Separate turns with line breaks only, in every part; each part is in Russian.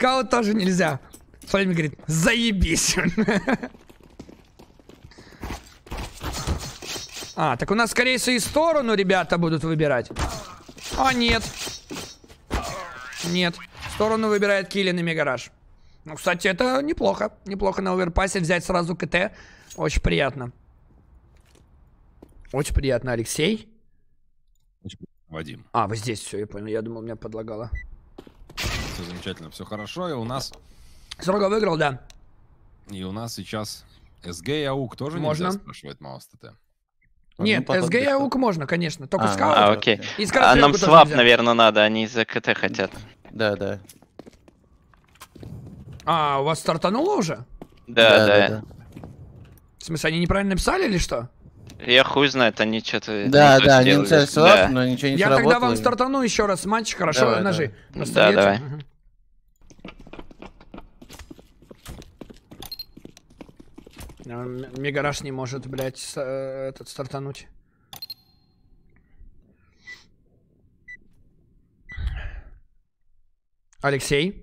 скаут тоже нельзя. Флейми говорит, заебись. А, так у нас, скорее всего, и сторону ребята будут выбирать. А, нет. Нет. Сторону выбирает Киллин и Мегараш. Ну, кстати, это неплохо. Неплохо на оверпассе взять сразу КТ. Очень приятно. Очень приятно, Алексей.
Вадим.
А, вы здесь все, я понял. Я думал, меня подлагало.
Все замечательно, все хорошо. И у нас...
Срога выиграл, да.
И у нас сейчас СГ и АУК тоже
можно
нельзя, спрашивает Маус ТТ.
Нет, СГ и АУК можно, конечно. Только скаут.
А, окей. А нам свап, наверное, надо, они за КТ хотят.
Да, да.
А, у вас стартануло уже?
Да.
В смысле, они неправильно написали или что?
Я хуй знает, они что-то...
Да, они написали свап, но ничего не сработало.
Я тогда вам стартану еще раз матч, хорошо, ножи.
Да, давай.
Мегараш не может, блядь, этот стартануть. Алексей?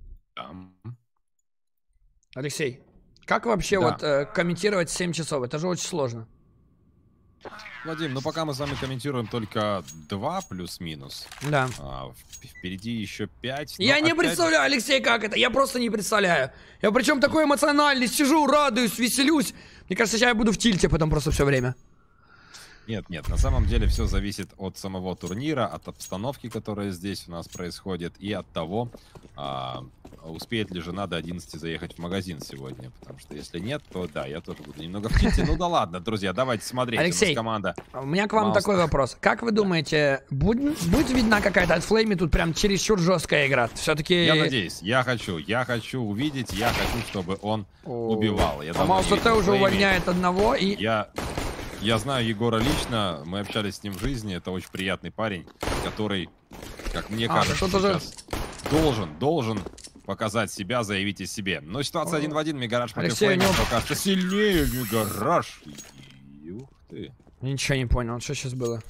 Алексей, как вообще вот комментировать 7 часов? Это же очень сложно.
Вадим, ну пока мы с вами комментируем только 2 плюс-минус.
Да.
Впереди еще 5.
Я не представляю, Алексей, как это. Я просто не представляю. Я причем такой эмоциональный, сижу, радуюсь, веселюсь. Мне кажется, сейчас я буду в тильте потом просто все время.
Нет, на самом деле все зависит от самого турнира, от обстановки, которая здесь у нас происходит, и от того, успеет ли жена до 11 заехать в магазин сегодня. Потому что если нет, то да, я тоже буду немного в тильте. Ну да ладно, друзья, давайте смотреть.
Алексей,
у нас команда.
У меня к вам такой вопрос. Как вы думаете, будет видна какая-то от Флейми тут прям чересчур жесткая игра? Все-таки...
Я надеюсь, я хочу увидеть, я хочу, чтобы он убивал.
Маус ТТ уже увольняет одного и...
Я знаю Егора лично, мы общались с ним в жизни, это очень приятный парень, который, как мне кажется, сейчас должен показать себя, заявить о себе. Но ситуация 1 в 1, Мегараш против Флейми пока что сильнее, Мегараш. Ух ты.
Ничего не понял, что сейчас было?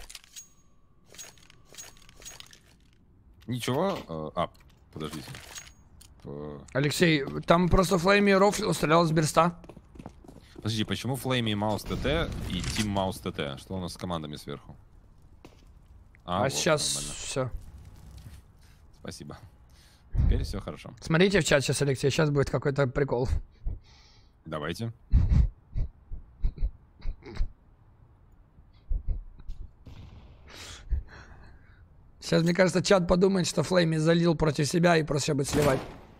Ничего, подождите.
Алексей, там просто Флейми рофлил, стрелял с берста.
Подожди, почему Флейми и Маус ТТ и Тим Маус ТТ? Что у нас с командами сверху? Вот,
сейчас
нормально.
все.
Спасибо. Теперь все хорошо.
Смотрите в чат сейчас, Алексей, сейчас будет какой-то прикол.
Давайте.
Сейчас, мне кажется, чат подумает, что Флейми залил против себя и просто будет сливать.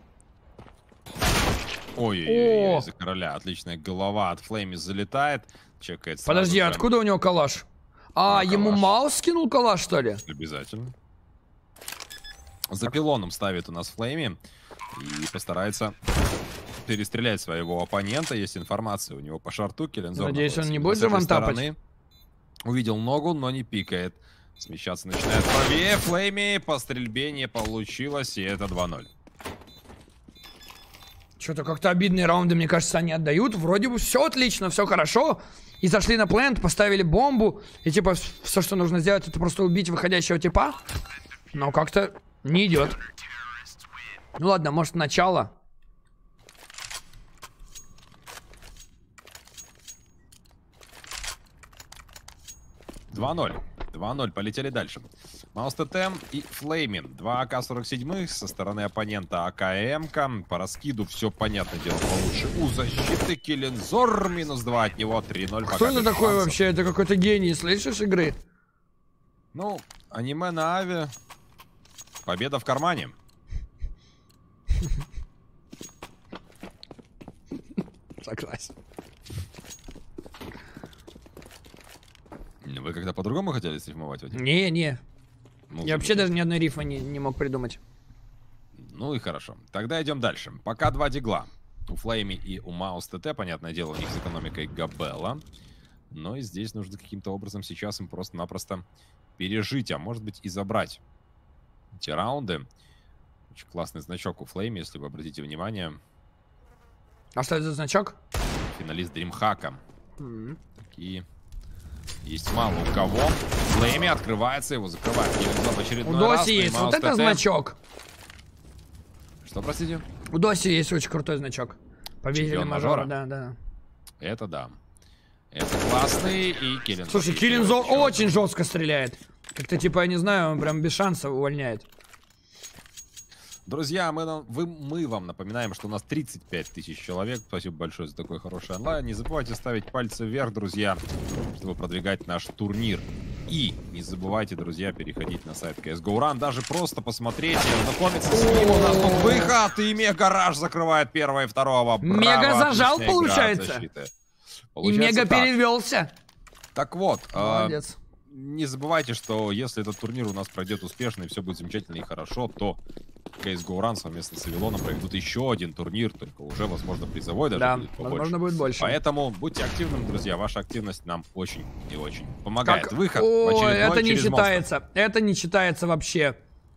Ой-ой-ой, за короля. Отличная голова от Флейми залетает. Чекает.
Подожди, откуда у него калаш? Ему Маус скинул калаш, что ли?
Обязательно. За пилоном ставит у нас Флейми. И постарается перестрелять своего оппонента. Есть информация у него по шарту. Келензор.
Надеюсь, он не будет же вантапать.
Увидел ногу, но не пикает. Смещаться начинает правее. Флейми по стрельбе не получилось. И это 2-0.
Что-то как-то обидные раунды, мне кажется, они отдают. Вроде бы все отлично, все хорошо. И зашли на плент, поставили бомбу. И типа все, что нужно сделать, это просто убить выходящего типа. Но как-то не идет. Ну ладно, может начало.
(2-0). 2-0, полетели дальше. Маус ТТ и Флейми. 2 АК-47 со стороны оппонента АКМ-ка. По раскиду все, понятное дело, получше. У защиты Келензор. -2 от него. 3-0.
Кто это такой вообще? Это какой-то гений, слышишь, игры?
Ну, аниме на Ави. Победа в кармане.
Согласен.
Вы когда по-другому хотели стримовать?
Не. Ну, я вообще даже ни одной рифма не мог придумать.
Ну и хорошо. Тогда идем дальше. Пока 2 дигла. У Флейми и у Маус ТТ, понятное дело, у них с экономикой Габелла. Но и здесь нужно каким-то образом сейчас им просто-напросто пережить, а может быть и забрать эти раунды. Очень классный значок у Флейми, если вы обратите внимание.
А что это за значок?
Финалист Дримхака. Такие есть мало у кого. Флейми открывается, его закрывает. В очередной раз.
Доси есть, вот это значок.
Что, простите?
У Доси есть очень крутой значок. Победили
Чемпион
мажора,
мажора?
да.
Это да. Это классный и Киллинзор.
Слушай, Киллинзор очень жестко стреляет. Как-то типа, я не знаю, он прям без шансов увольняет.
Друзья, мы вам напоминаем, что у нас 35 тысяч человек. Спасибо большое за такой хороший онлайн. Не забывайте ставить пальцы вверх, друзья, чтобы продвигать наш турнир. И не забывайте, друзья, переходить на сайт CSGO Run. Даже просто посмотреть, ознакомиться с ним. У нас тут выход, и Мегараш закрывает первого и второго.
Мега зажал, получается. И Мега перевелся.
Так вот,
молодец.
Не забывайте, что если этот турнир у нас пройдет успешно и все будет замечательно и хорошо, то CSGO Run совместно с Авилоном проведут еще один турнир, только уже, возможно, призовой даже будет побольше.
Возможно, будет больше.
Поэтому будьте активными, друзья. Ваша активность нам очень и очень помогает.
Как...
Выход
Ой,
в очередной
это не
через
считается.
монстр.
Это не считается вообще.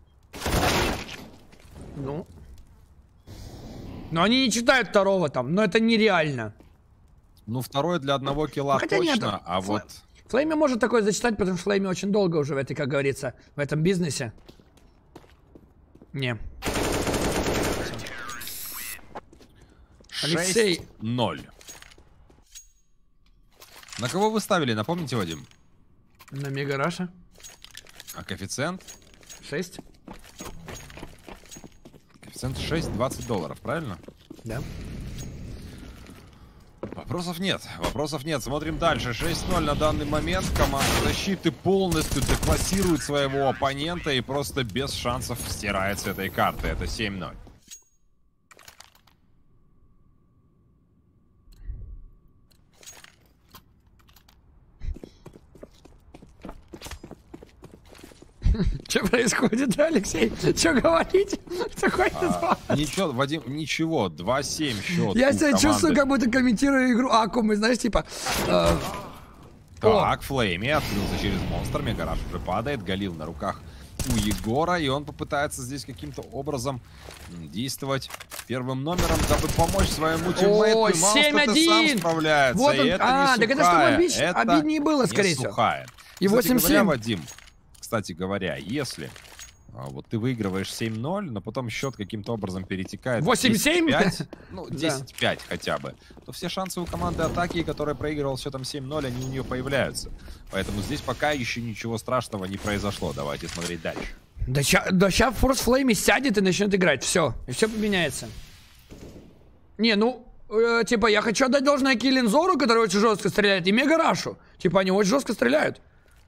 Ну. Но они не читают второго там. Но это нереально.
Ну, второй для одного килла
хотя
точно,
нет,
а вот...
Флейми может такое зачитать, потому что Флейми очень долго уже в этой, как говорится, в этом бизнесе. Не. Алексей.
6-0. На кого вы ставили, напомните, Вадим?
На Мегараша.
А коэффициент?
6.
Коэффициент 6, $20, правильно?
Да.
Вопросов нет, Смотрим дальше. 6-0 на данный момент. Команда защиты полностью деклассирует своего оппонента и просто без шансов стирает с этой карты. Это 7-0.
Что происходит, Алексей? Что говорите?
Ничего, Вадим, ничего. 2-7 счет.
Я себя чувствую, как будто комментирую игру Акумы, знаешь, типа...
Так, Флейми открылся через монстр. Мегараш уже падает. Галил на руках у Егора. И он попытается здесь каким-то образом действовать первым номером, дабы помочь своему тиммейту.
О,
7-1! Сам справляется.
Вот он.
И это не
так это чтобы обиднее было, скорее всего. И 8-7.
Вадим, кстати говоря, если вот ты выигрываешь 7-0, но потом счет каким-то образом перетекает
8-7?
Ну, 10-5 хотя бы, то все шансы у команды атаки, которая проигрывала счетом 7-0, они у нее появляются. Поэтому здесь пока еще ничего страшного не произошло. Давайте смотреть дальше. Да
сейчас Форс Флейми сядет и начнет играть. Все. И все поменяется. Не, ну, типа, я хочу отдать должное Киллинзору, который очень жестко стреляет, и Мегарашу. Типа, они очень жестко стреляют.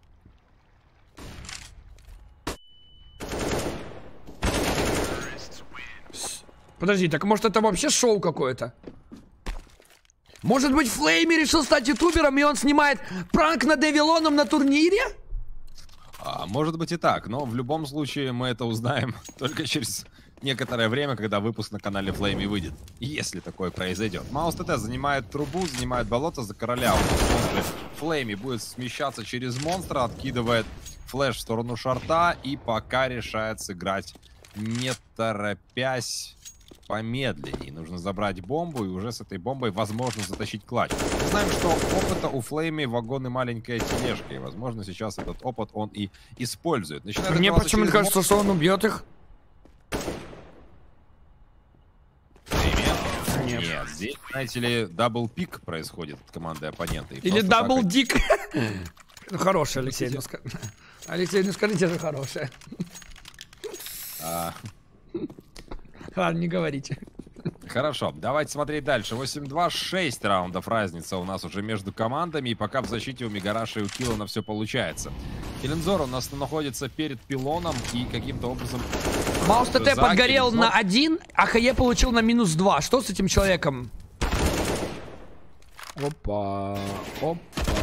Подожди, так может это вообще шоу какое-то? Может быть, Флейми решил стать ютубером, и он снимает пранк над Авилоном на турнире?
Может быть и так, но в любом случае мы это узнаем только через некоторое время, когда выпуск на канале Флейми выйдет. Если такое произойдет. Маус ТТ занимает трубу, занимает болото за короля. Флейми будет смещаться через монстра, откидывает флеш в сторону шорта и пока решает сыграть не торопясь, помедленнее. Нужно забрать бомбу и уже с этой бомбой возможно затащить клатч. Мы знаем, что опыта у Флейми вагон и маленькая тележка. И возможно сейчас этот опыт он и использует.
Мне почему-то кажется, что он убьет их.
Нет, здесь, знаете ли, дабл-пик происходит от команды оппонента.
Или дабл-дик. Хороший, Алексей. Алексей, ну скажите же хорошее. Ладно, не говорите.
Хорошо, давайте смотреть дальше. 8-2, 6 раундов разница у нас уже между командами. И пока в защите у Мегараша и у Киллана все получается. Киллинзор у нас находится перед пилоном и каким-то образом...
Маус ТТ подгорел на 1, а ХЕ получил на -2. Что с этим человеком? Опа. Опа.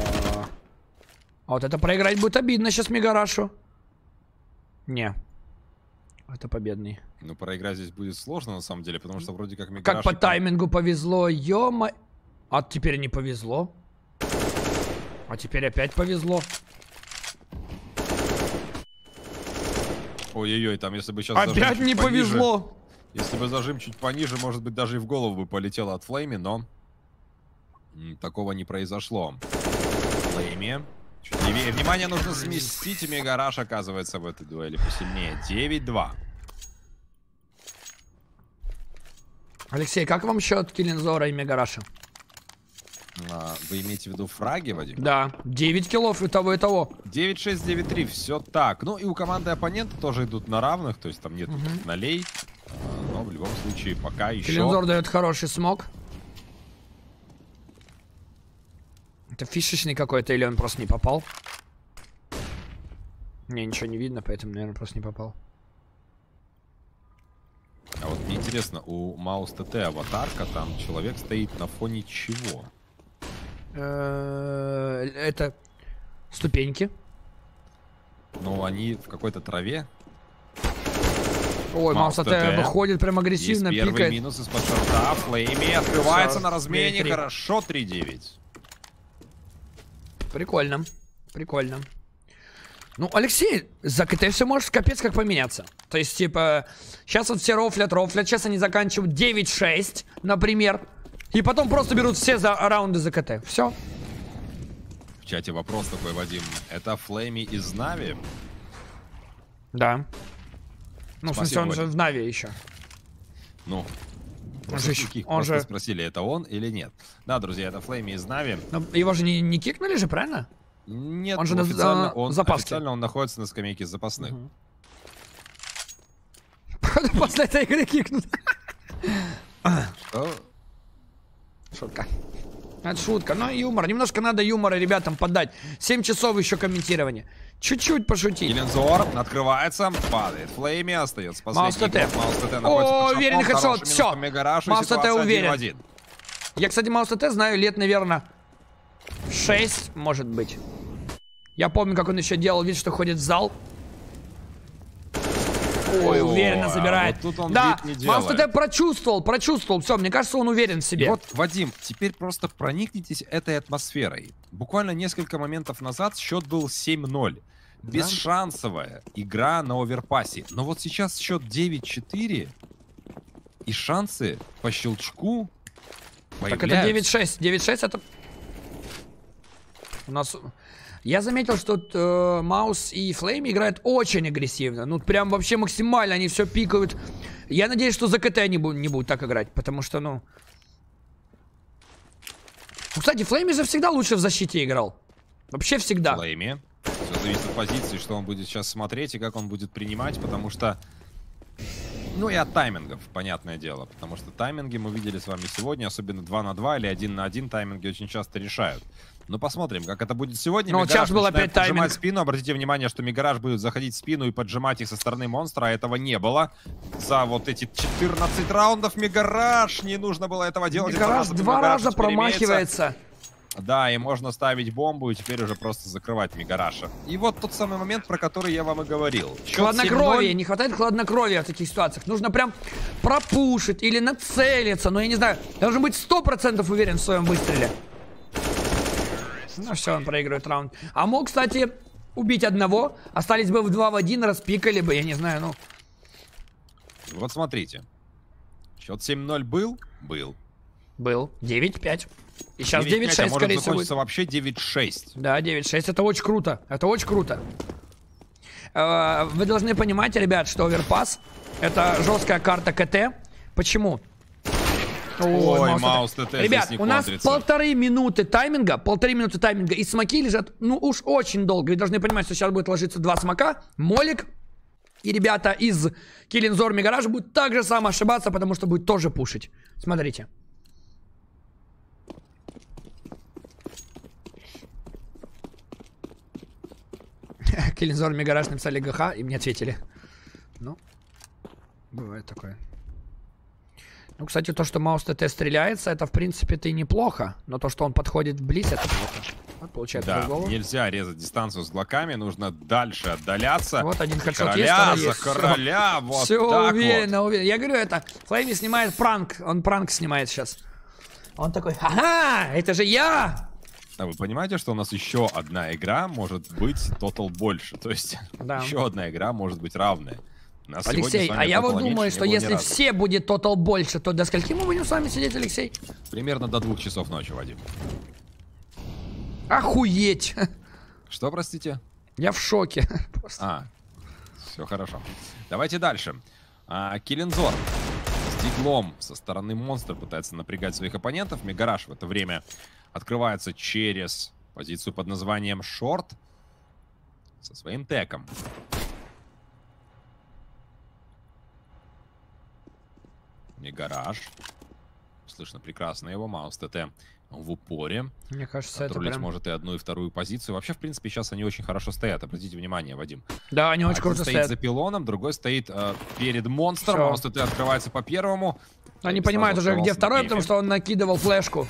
А вот это проиграть будет обидно сейчас Мегарашу. Не. Это победный.
Ну, проиграть здесь будет сложно, на самом деле, потому что вроде как Мегараш...
Как по таймингу повезло, ё-мо... А теперь не повезло. А теперь опять повезло.
Ой-ой-ой, там если бы сейчас...
Опять не повезло.
Если бы зажим чуть пониже, может быть, даже и в голову бы полетело от Флейми, но... такого не произошло. Флейми... Чуть левее. Внимание, нужно сместить, и Мегараш оказывается в этой дуэли посильнее. 9-2.
Алексей, как вам счет Киллинзора и Мегараша?
Вы имеете в виду фраги, Вадим?
Да, 9 киллов и того, и того.
9-6, 9-3, все так. Ну и у команды оппонента тоже идут на равных, то есть там нет нолей. Но в любом случае пока еще...
Киллинзор дает хороший смог. Это фишечный какой-то или он просто не попал? Мне ничего не видно, поэтому, наверное, просто не попал.
А вот мне интересно, у Маус ТТ аватарка, там человек стоит на фоне чего?
Это ступеньки.
Ну, они в какой-то траве.
Ой, Маус ТТ выходит прям агрессивно,
есть первый
пикает.
минус из-под шорта. Флейми открывается на
3-3.
размене. Хорошо, 3-9.
Прикольно, прикольно. Ну, Алексей, за КТ все может капец как поменяться. То есть, типа, сейчас вот все рофлят. Сейчас они заканчивают 9-6, например. И потом просто берут все раунды за КТ. Все.
В чате вопрос такой, Вадим. Это Флейми из Нави?
Да. Ну, в смысле, он же в Нави еще.
Ну,
Он же...
спросили, это он или нет. Да, друзья, это Флейми из Нави.
Но его же не кикнули же, правильно?
Нет,
он же
официально,
официально
он находится на скамейке запасных.
После этой игры кикнут.
Что?
Шутка. Это шутка, но юмор. Немножко надо юмора ребятам подать. 7 часов еще комментирования. Чуть-чуть пошутить.
Киллинзор открывается, падает. Флейми остается
Маус
последний.
ТТ.
Маус ТТ находится под
уверенный
шапом,
хэдшот.
хороший
Все.
минус по Мегарашу,
Маус ТТ
ситуация
уверен.
1-1.
Я, кстати, Маус ТТ знаю лет, наверное, 6, может быть. Я помню, как он еще делал вид, что ходит в зал. Ой, уверенно забирает.
Вот тут он
да,
вид не
Маус
делает.
ТТ прочувствовал. Все, мне кажется, он уверен в себе.
Вот, Вадим, теперь просто проникнитесь этой атмосферой. Буквально несколько моментов назад счет был 7-0. Бесшансовая игра на оверпассе. Но вот сейчас счет 9-4. И шансы по щелчку появляются.
Так это 9-6. 9-6 это... У нас... Я заметил, что Маус и Флейм играют очень агрессивно. Ну, прям вообще максимально. Они все пикают. Я надеюсь, что за КТ они не будут так играть. Потому что, ну... Кстати, Флейми же всегда лучше в защите играл. Вообще всегда.
Флейми. Все зависит от позиции, что он будет сейчас смотреть и как он будет принимать, потому что... Ну и от таймингов, понятное дело. Потому что тайминги мы видели с вами сегодня, особенно 2 на 2 или 1 на 1 тайминги очень часто решают. Но посмотрим, как это будет сегодня.
Ну, сейчас был опять тайминг.
Спину. Обратите внимание, что Мегараш будет заходить в спину и поджимать их со стороны монстра. А этого не было. За вот эти 14 раундов Мегараш не нужно было этого делать.
Мегараш 2 раза промахивается.
Да, и можно ставить бомбу и теперь уже просто закрывать Мегараша. И вот тот самый момент, про который я вам и говорил.
Хладнокровие, не хватает хладнокровия в таких ситуациях. Нужно прям пропушить или нацелиться. Но я не знаю, должен быть 100% уверен в своем выстреле. Ну все, он проигрывает раунд. А мог, кстати, убить одного. Остались бы в 2 в 1, распикали бы, я не знаю, ну.
Вот смотрите. Счет 7-0 был? Был.
Был. 9-5. И сейчас
9-5,
9-6,
а может
скорее всего.
закончится вообще 9-6.
Да, 9-6. Это очень круто. Это очень круто. Вы должны понимать, ребят, что оверпасс — это жесткая карта КТ. Почему?
Ой, Маус ТТ.
Ребят, у нас 1,5 минуты тайминга. 1,5 минуты тайминга. И смоки лежат, ну уж очень долго. Вы должны понимать, что сейчас будет ложиться 2 смока. Молик. И ребята из Киллинзор Мегараж будут так же само ошибаться, потому что будет тоже пушить. Смотрите. Киллинзор Мегараж написали ГХ, и мне ответили. Ну, бывает такое. Ну, кстати, то, что Маус ТТ стреляется, это, в принципе-то и неплохо. Но то, что он подходит вблизь, это плохо. Вот, получается,
да, нельзя резать дистанцию с глоками, нужно дальше отдаляться.
Вот один хэдшот
короля,
есть,
за короля, вот
все
так
уверенно,
вот.
уверенно. Я говорю, это Флейми снимает пранк, он пранк снимает сейчас. Он такой, ага, это же я!
А вы понимаете, что у нас еще одна игра может быть тотал больше? То есть еще одна игра может быть равная.
Алексей, а я вот думаю, что если все будет тотал больше, то до скольки мы будем с вами сидеть, Алексей?
Примерно до 2 часов ночи, Вадим.
Охуеть!
Что, простите?
Я в шоке.
Все хорошо. Давайте дальше. Киллинзор Диглом со стороны монстра пытается напрягать своих оппонентов. Мегараш в это время открывается через позицию под названием Шорт со своим теком. Мегараш. Слышно прекрасно его. Маус ТТ в упоре.
Мне кажется, это
Троллить
прям...
может и одну, и вторую позицию. Вообще, в принципе, сейчас они очень хорошо стоят. Обратите внимание, Вадим.
Да, они очень
Один
круто
стоит
стоят.
за пилоном, другой стоит перед монстром.
Всё.
Маус ТТ открывается по первому.
Они
И
понимают
сразу
уже, где
оставался
второй,
на
потому
гейме.
что он накидывал флешку.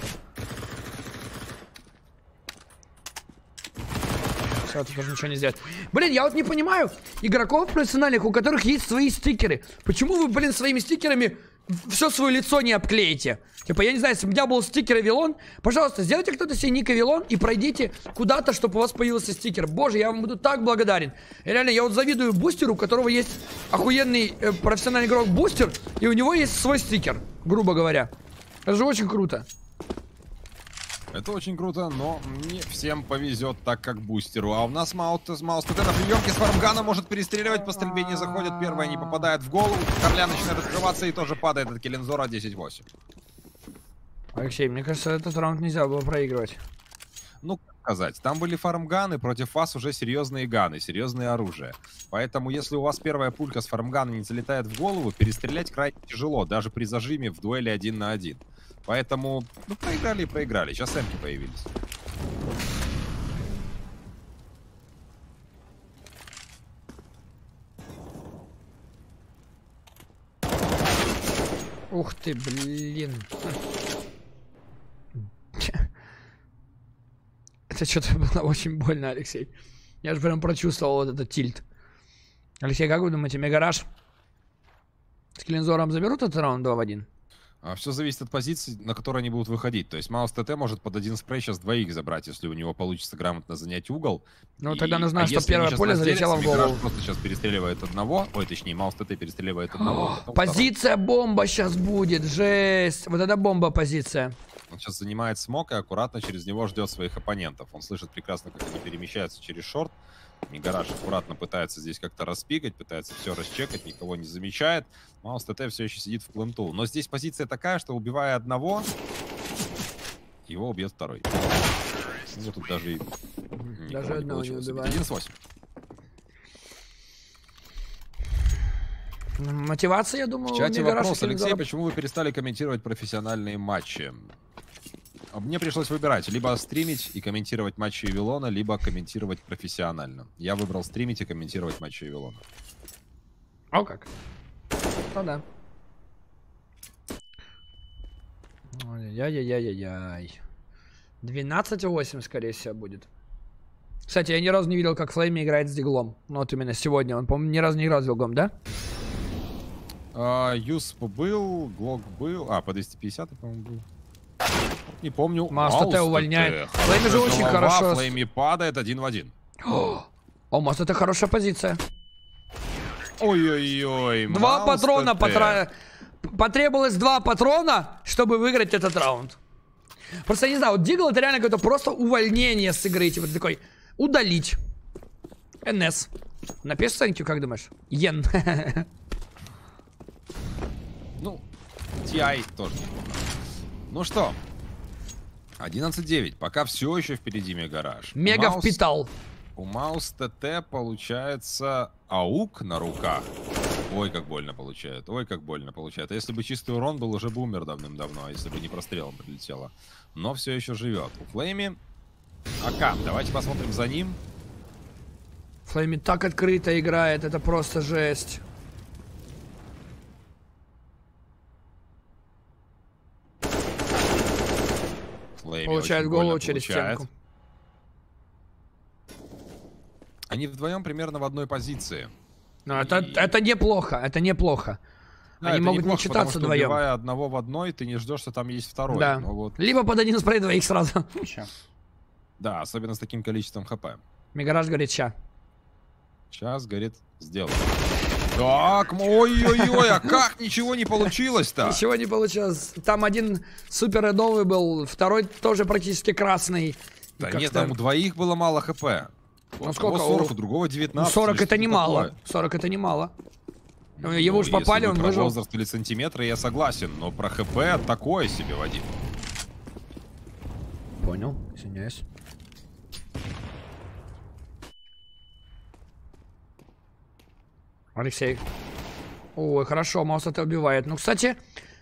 Все, тут уже ничего не сделать. Блин, я вот не понимаю игроков профессиональных, у которых есть свои стикеры. Почему вы, блин, своими стикерами все свое лицо не обклеите? Типа, я не знаю, если бы у меня был стикер Авилон, пожалуйста, сделайте кто-то себе ник Авилон и пройдите куда-то, чтобы у вас появился стикер. Боже, я вам буду так благодарен. И реально, я вот завидую бустеру, у которого есть охуенный профессиональный игрок бустер, и у него есть свой стикер, грубо говоря. Это же очень круто.
Это очень круто, но не всем повезет так, как бустеру. А у нас Маус ТТ на приемке с фармгана может перестреливать, по стрельбе не заходит. Первая не попадает в голову. Корля начинает открываться и тоже падает от Киллинзора 10-8.
Алексей, мне кажется, этот раунд нельзя было проигрывать.
Ну, как сказать, там были фармганы, против вас уже серьезные ганы, серьезное оружие. Поэтому, если у вас первая пулька с фармгана не залетает в голову, перестрелять крайне тяжело, даже при зажиме в дуэли 1 на 1. Поэтому, ну, проиграли и проиграли. Сейчас эмки появились.
Ух ты, блин. Это что-то было очень больно, Алексей. Я же прям прочувствовал вот этот тильт. Алексей, как вы думаете, Мегараш с Киллинзором заберут этот раунд 2 в 1?
Все зависит от позиции, на которой они будут выходить. То есть Маус ТТ может под один спрей сейчас двоих забрать, если у него получится грамотно занять угол.
Ну, тогда нужно, чтобы
если
первое
они
поле
сейчас
залетело в
разделятся,
голову.
Мегараш просто сейчас перестреливает одного. Ой, точнее, Маус ТТ перестреливает одного. потом
Позиция бомба сейчас будет, жесть. Вот это бомба позиция.
второго. Он сейчас занимает смок и аккуратно через него ждет своих оппонентов. Он слышит прекрасно, как они перемещаются через шорт. Мегараш аккуратно пытается здесь как-то распикать, пытается все расчекать, никого не замечает. Маус ТТ все еще сидит в пленту. Но здесь позиция такая, что убивая одного, его убьет второй. Ну, тут даже
Даже одного не убивает.
11-8.
Мотивация, я думаю,
В чате
Мегараша
вопрос, Алексей,
Киллинзора.
почему вы перестали комментировать профессиональные матчи? Мне пришлось выбирать, либо стримить и комментировать матчи Авилона, либо комментировать профессионально. Я выбрал стримить и комментировать матчи Авилона.
О как? Ну да. Ой-яй-яй-яй-яй. 12-8, скорее всего, будет. Кстати, я ни разу не видел, как Флейми играет с Диглом. Ну вот именно сегодня. Он, по-моему, ни разу не играл с Диглом, да?
Юсп был, Глок был. По 250, по-моему, был. Не помню.
Маус ТТ увольняет. Флейми же очень хорошо.
Флейми падает 1 в 1.
О, Маус, это хорошая позиция.
Ой-ой-ой.
Два
Маус
патрона
ТТ.
потребовалось 2 патрона, чтобы выиграть этот раунд. Просто я не знаю, вот Дигл это реально какое-то просто увольнение с игры. Типа ты такой, удалить. НС. Напишешь Сэнкью, как думаешь? Йен.
Ну, TI тоже. Ну что, 11-9. Пока все еще впереди Мегараш.
Мега впитал.
У Маус ТТ получается аук на руках. Ой, как больно получает. Ой, как больно получает. А если бы чистый урон был, уже бы умер давным-давно, если бы не прострелом прилетело. Но все еще живет. У Флейми АК. Давайте посмотрим за ним.
Флейми так открыто играет, это просто жесть.
Флейми
Получает
очень
голову
больно
через
получает.
стенку.
Они вдвоем примерно в одной позиции.
Но это неплохо, это неплохо.
Да,
Они
это
могут
неплохо,
не читаться
потому что,
вдвоем.
убивая одного в одной, ты не ждешь, что там есть второй.
Да.
Но вот,
Либо под один спрей двоих сразу.
да, особенно с таким количеством хп.
Мегараш говорит, ща.
Сейчас, говорит, сделал. Так, ой-ой-ой, а как ничего не получилось-то?
Ничего не получилось. Там один супер редовый был, второй тоже практически красный.
Да
Как-то-
нет, там у двоих было мало хп.
Ну
Вот
сколько?
у 40, у другого 19.
40
или
это
что-то
немало.
такое.
40 это немало. Его уж попали, он выжил.
Про возраст или сантиметры я согласен, но про ХП такое себе, Вадим.
Понял, извиняюсь. Алексей. Ой, хорошо, Маус это убивает. Ну, кстати...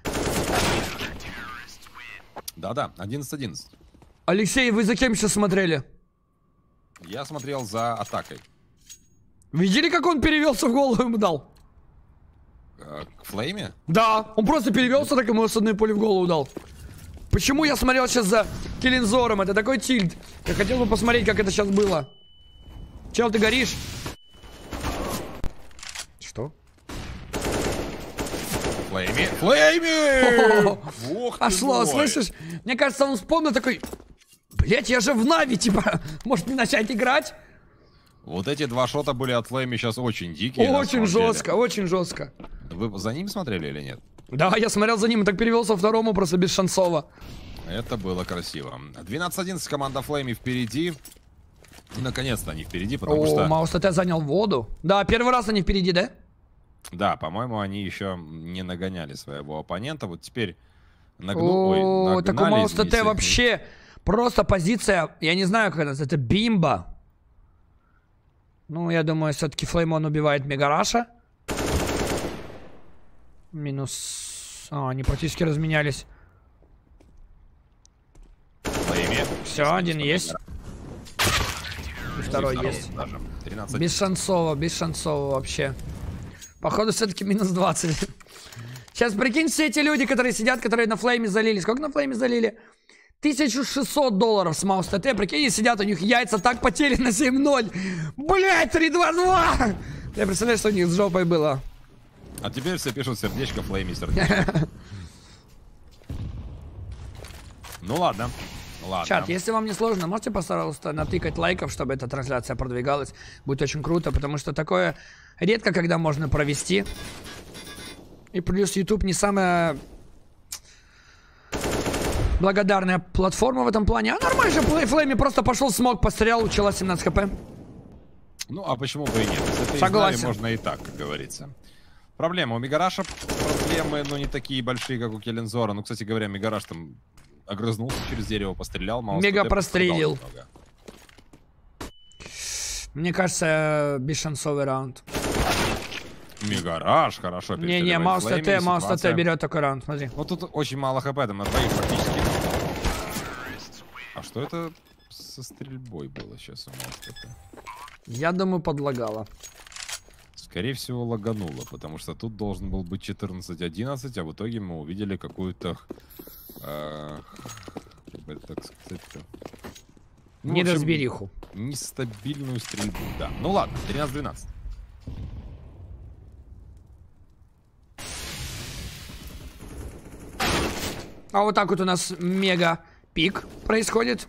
Да-да, 11-11.
Алексей, вы за кем сейчас смотрели?
Я смотрел за атакой.
Видели, как он перевелся в голову ему дал?
К Флейме?
Да, он просто перевелся, так ему с одной пули в голову дал. Почему я смотрел сейчас за Киллинзором? Это такой тильт. Я хотел бы посмотреть, как это сейчас было. Чел, ты горишь? Что?
Флейми! Флейми!
Пошло, слышишь? Мне кажется, он вспомнил такой... Блять, я же в Нави, типа, может не начать играть?
Вот эти два шота были от Флейми сейчас очень дикие.
Очень жестко, очень жестко.
Вы за ним смотрели или нет?
Да, я смотрел за ним и так перевелся второму просто бесшансово.
Это было красиво. 12-11, команда Флейми впереди. И наконец-то они впереди, потому что...
Маус ТТ занял воду. Да, первый раз они впереди, да?
Да, по-моему, они еще не нагоняли своего оппонента. Вот теперь нагнали.
Так у Маус ТТ вообще просто позиция, я не знаю, как это бимба. Ну, я думаю, все-таки Флеймон убивает Мегараша. Минус... они практически разменялись.
Флейми.
Все, один есть. И второй есть. Бесшансово вообще. Походу, все-таки минус 20. Сейчас прикинь, все эти люди, которые сидят, которые на Флейме залили. Сколько на Флейме залили? $1600 с Маус ТТ. Прикинь, сидят, у них яйца так потели на 7-0. Блять, 3-2-2. Я представляю, что у них с жопой было.
А теперь все пишут сердечко, Флейми, сердечко. Ну ладно. Ладно.
Чат, если вам не сложно, можете, пожалуйста, натыкать лайков, чтобы эта трансляция продвигалась. Будет очень круто, потому что такое редко когда можно провести. И плюс YouTube не самая благодарная платформа в этом плане. А нормально же, Флейми просто пошел смог, пострелял, учила 17 хп.
Ну, а почему бы и нет? Если
Согласен.
Можно и так, как говорится. Проблема. У Мегараша проблемы, но не такие большие, как у Киллинзора. Ну, кстати говоря, Мегараш там огрызнулся через дерево, пострелял.
Мега прострелил. Мне кажется, бесшансовый раунд.
Мегараш хорошо перестреливает.
Не-не, Маус ТТ берет такой раунд, смотри.
Вот тут очень мало хп, там на двоих практически. А что это со стрельбой было сейчас у Маус ТТ?
Я думаю, подлагало.
Скорее всего, лагануло, потому что тут должен был быть 14-11, а в итоге мы увидели какую-то... как бы так сказать-то... Ну,
Неразбериху.
Нестабильную стрельбу, да. Ну ладно, 13-12.
А вот так вот у нас мега пик происходит.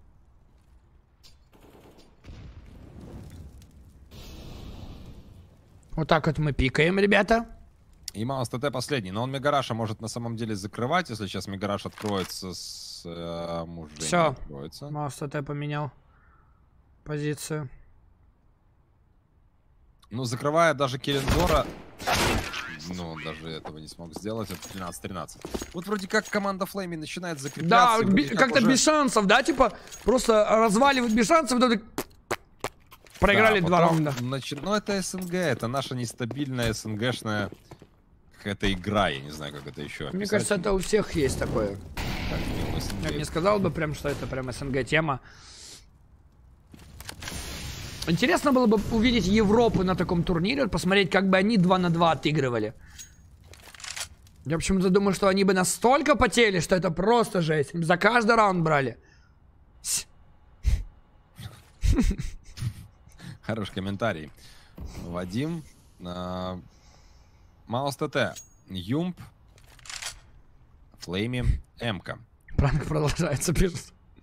Вот так вот мы пикаем, ребята.
И Маус ТТ последний, но он Мегараша может на самом деле закрывать, если сейчас Мегараш откроется с...
Все, Маус ТТ поменял позицию.
Ну, закрывая даже Киллинзора... Ну, он даже этого не смог сделать. Это 13-13. Вот вроде как команда Флейми начинает закрепляться.
Да, как-то без шансов, да? Типа, просто разваливают без шансов, и проиграли 2 раунда.
Ну, это СНГ, это наша нестабильная СНГшная какая-то игра, я не знаю, как это еще описать.
Мне кажется, это у всех есть такое. Я не сказал бы прям, что это прям СНГ тема. Интересно было бы увидеть Европу на таком турнире, посмотреть, как бы они 2 на 2 отыгрывали. Я почему-то думаю, что они бы настолько потели, что это просто жесть. За каждый раунд брали.
Хороший комментарий. Вадим. Маус ТТ. Юмп. Флейми. Эмка.
Пранк продолжается, пишут.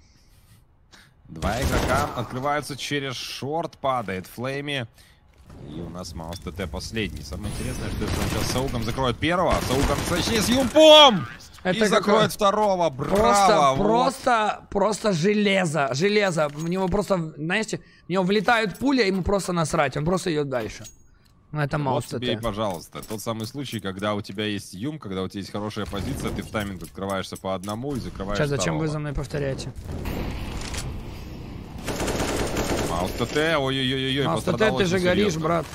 2 игрока открываются через шорт, падает Флейми. И у нас Маус ТТ последний. Самое интересное, что это сейчас Сауком закроет первого, а Сауком, точнее, с Юмпом! Это и закроет второго. Браво!
Просто железо. Железо. У него просто, знаете, в него влетают пули, а ему просто насрать. Он просто идет дальше. Ну, это
Вот
Маус
тебе и
ТТ.
пожалуйста. Тот самый случай, когда у тебя есть юм, когда у тебя есть хорошая позиция, ты в тайминг открываешься по одному и закрываешь
Сейчас зачем вы
второго.
за мной повторяете?
Маус ТТ, ой-ой-ой-ой.
Маус ТТ,
пострадал
ты же
очень
горишь,
серьезно.
брат.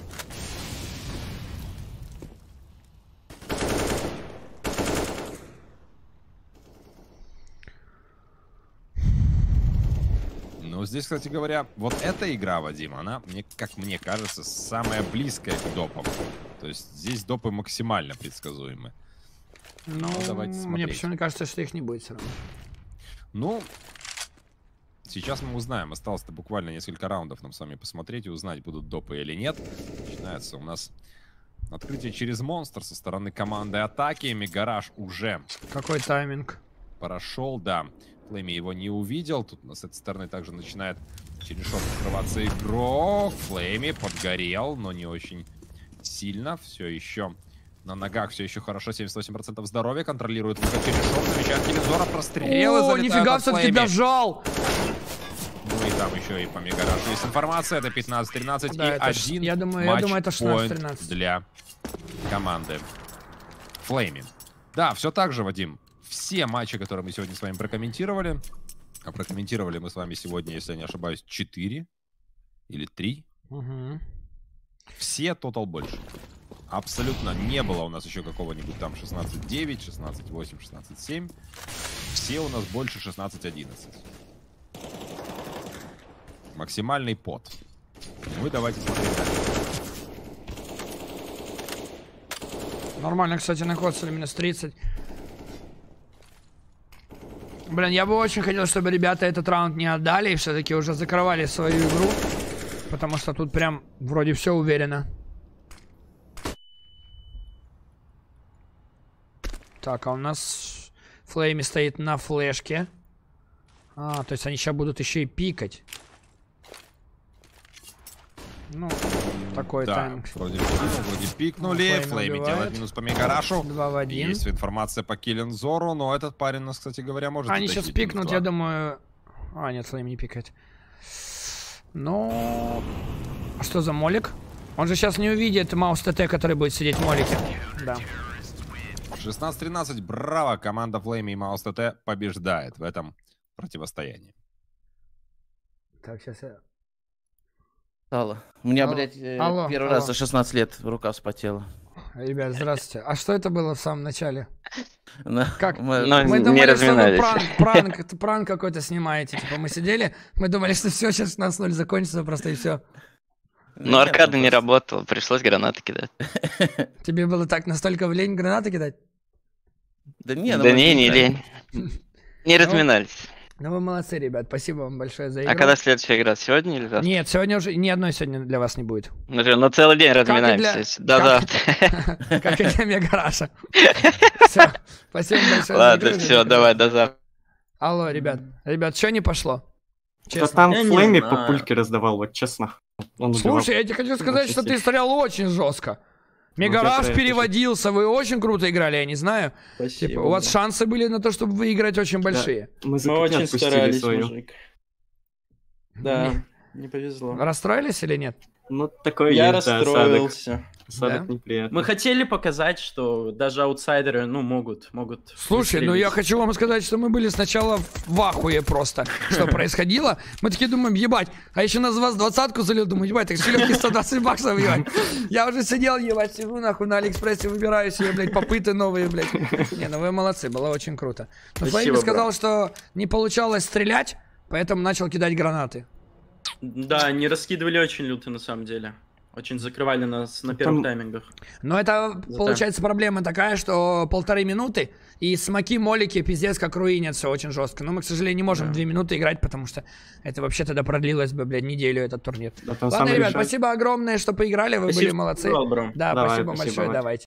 Ну, здесь, кстати говоря, вот эта игра, Вадим, она, как мне кажется, самая близкая к допам. То есть здесь допы максимально предсказуемы.
Ну,
давайте
мне
смотреть.
почему-то кажется, что их не будет все равно.
Ну, сейчас мы узнаем. Осталось-то буквально несколько раундов нам с вами посмотреть и узнать, будут допы или нет. Начинается у нас открытие через монстр со стороны команды атаки. Мегараж уже
Какой тайминг?
прошел, да. Флейми его не увидел. Тут у нас с этой стороны также начинает через шорт открываться игрок. Флейми подгорел, но не очень сильно. Все еще на ногах, все еще хорошо. 78% здоровья. Контролирует выход через шорт. Замечает Килинзора. Прострелы
О,
залетают
нифига,
от
все-таки
Флейми.
дожал!
Ну и там еще и по Мегарашу есть информация. Это 15-13
Да,
и
это
один
я думаю, это
матч-поинт
16-13.
для команды Флейми. Да, все так же, Вадим. Все матчи, которые мы сегодня с вами прокомментировали, а прокомментировали мы с вами сегодня, если я не ошибаюсь, 4 или 3.
Угу.
Все тотал больше. Абсолютно не было у нас еще какого-нибудь там 16-9, 16-8, 16-7. Все у нас больше 16-11. Максимальный пот. Ну и давайте смотреть дальше.
Нормально, кстати, на Котселе минус 30. Блин, я бы очень хотел, чтобы ребята этот раунд не отдали и все-таки уже закрывали свою игру. Потому что тут прям вроде все уверенно. Так, а у нас Флейми стоит на флешке. А, то есть они сейчас будут еще и пикать. Ну, такой
Да,
тайминг.
вроде пикнули.
Флейми
Флейми
убивает.
делает минус по Мегарашу.
2 в 1.
Есть информация по Киллинзору, но этот парень нас, кстати говоря, может
Они
дотащить
сейчас пикнут,
минус
я
2.
думаю... А, нет, Флейм не пикает. Ну... А что за молик? Он же сейчас не увидит Маус ТТ, который будет сидеть в молике. Да.
16-13. Браво! Команда Флейми и Маус ТТ побеждает в этом противостоянии.
Так, сейчас я...
Стало. У меня,
Алло.
блядь,
Алло,
первый
алло.
раз за 16 лет рука вспотела.
Ребят, здравствуйте. А что это было в самом начале? Как?
Мы-
Ну,
Мы
не
думали, что вы
разминались.
пранк какой-то снимаете. Типа мы сидели, мы думали, что все, сейчас 16-0 закончится просто и все.
Но аркада не работала, пришлось гранаты кидать.
Тебе было так настолько в лень гранаты кидать?
Да не, ну
Да
мы
не
играли.
лень. Не разминались.
Ну вы молодцы, ребят. Спасибо вам большое за игру.
А когда следующая игра? Сегодня или завтра?
Нет, сегодня уже ни одной сегодня для вас не будет.
Ну, целый день
для-
разминаемся. До
как-
завтра.
Как и для Мегараша. Все, спасибо большое за
Ладно,
игру.
все, давай, до завтра.
Алло, ребят, что не пошло?
Да
Честно.
там
Я не
Флейми
знаю.
папульки раздавал, вот честно. Он убивал.
Слушай, я тебе хочу сказать, что ты стрелял очень жестко. Мегараш
про это
переводился, вы очень круто играли, я не знаю.
Спасибо.
Типа, у вас шансы были на то, чтобы выиграть очень большие.
Мы
Мы
за
очень
отпустили
старались,
свою.
мужик. Да, не повезло.
Расстроились или нет?
Ну, такое
Я
есть, да,
расстроился.
осадок
Да?
неприятный.
Мы хотели показать, что даже аутсайдеры, ну, могут.
Слушай, ну я
выстрелить.
хочу вам сказать, что мы были сначала в ахуе просто, что происходило. Мы такие думаем, ебать, а еще нас вас 20-ку залил, думаю, ебать, так селёвки 120 баксов, ебать. Я уже сидел, ебать, сижу нахуй на Алиэкспрессе, выбираю себе, блядь, попыты новые, блядь. Не, ну вы молодцы, было очень круто. Но
Спасибо,
Флейми сказал,
брат.
что не получалось стрелять, поэтому начал кидать гранаты.
Да, они раскидывали очень люто, на самом деле. Очень закрывали нас на первых
Там-
таймингах.
Но это, получается, проблема такая, что 1,5 минуты, и смоки-молики пиздец как руинят все очень жестко. Но мы, к сожалению, не можем 2 минуты играть, потому что это вообще тогда продлилось бы, блядь, неделю этот турнир.
Да, там
Ладно,
самый
ребят,
решающий-
спасибо огромное, что поиграли, вы были молодцы.
Бро.
Да,
Давай,
спасибо
спасибо,
большое,
Вадь.
давайте.